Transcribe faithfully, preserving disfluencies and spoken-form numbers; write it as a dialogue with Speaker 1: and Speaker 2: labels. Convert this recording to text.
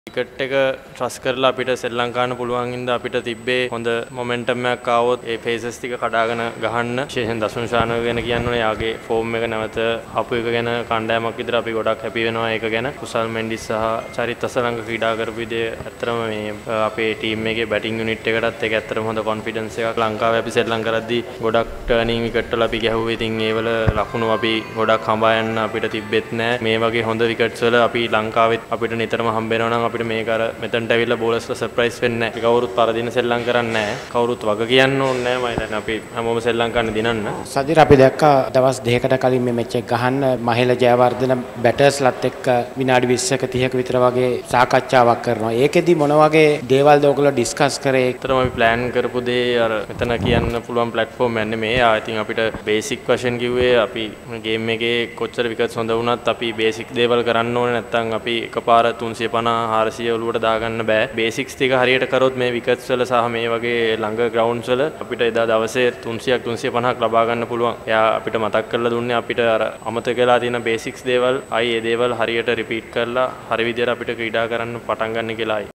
Speaker 1: Ticket එක trust කරලා අපිට ශ්‍රී ලංකාවට පුළුවන් ඉඳ අපිට තිබ්බේ හොඳ මොමන්ටම් එකක් ආවොත් ඒ ෆේසස් ටික කඩාගෙන ගහන්න විශේෂයෙන් දසුන් ශානව ගැන කියන්න ඕනේ. යාගේ ෆෝම් එක නැවත අපු එක ගැන කණ්ඩායමක් විතර අපි ගොඩක් හැපි වෙනවා ඒක ගැන. කුසල් මෙන්ඩිස් සහ චරිත් අසලංග ක්‍රීඩා කරපු විදිය ඇත්තටම මේ අපේ ටීම් එකේ බැටිං යුනිට් එකටත් ඒක ඇත්තටම හොඳ කොන්ෆිඩන්ස් එකක් ලංකාවේ අපි සෙට් ලං කරද්දී ගොඩක් ටර්නින් විකට් වල අපි ගැහුවේ. ඉතින් ඒ වල ලකුණු අපි ගොඩක් හඹා යන්න අපිට තිබ්බෙත් නැහැ. මේ වගේ හොඳ විකට්ස් වල අපි ලංකාවෙත් අපිට නිතරම හම්බ වෙනවා නම් අපිට මේක අර මෙතනට ඇවිල්ලා බෝලර්ස්ලා සර්ප්‍රයිස් වෙන්නේ නැහැ. කවුරුත් පරදින සෙල්ලම් කරන්නේ නැහැ. කවුරුත් වග කියන්න ඕනේ නැහැ. මම හිතන්නේ අපි හැමෝම සෙල්ලම් කරන්න දිනන්න.
Speaker 2: සදිර අපි දැක්කා දවස් දෙකකට කලින් මේ මැච් එක ගහන්න මහේල ජයවර්ධන බැටර්ස්ලත් එක්ක විනාඩි විස්සක තිහක විතර වගේ සාකච්ඡාවක් කරනවා. ඒකෙදි මොන වගේ දේවල්ද ඔයගොල්ලෝ ඩිස්කස් කරේ?
Speaker 1: ඒතරම අපි ප්ලෑන් කරපු දේ අර මෙතන කියන්න පුළුවන් ප්ලැට්ෆෝම් යන්නේ මේ. ආ ඉතින් අපිට බේසික් වශයෙන් කිව්වේ අපි ගේම් එකේ කොච්චර විකට්ස් හොඳ වුණත් අපි බේසික් දේවල් කරන්න ඕනේ. නැත්නම් අපි එකපාර තුන්සිය පනහ හාරසිය ඔලුවට දාගන්න බෑ. බේසික්ස් ටික හරියට කරොත් මේ විකට්ස් වල සහ මේ වගේ ළඟ ග්‍රවුන්ඩ්ස් වල අපිට එදා දවසේ තුන්සියක් තුන්සිය පනහක් ලබා ගන්න පුළුවන්. එයා අපිට මතක් කරලා දුන්නේ අපිට අර අමතක වෙලා තියෙන බේසික්ස් දේවල් ආයි ඒ දේවල් හරියට රිපීට් කරලා හරි විදියට අපිට ක්‍රීඩා කරන්න පටන් ගන්න කියලායි.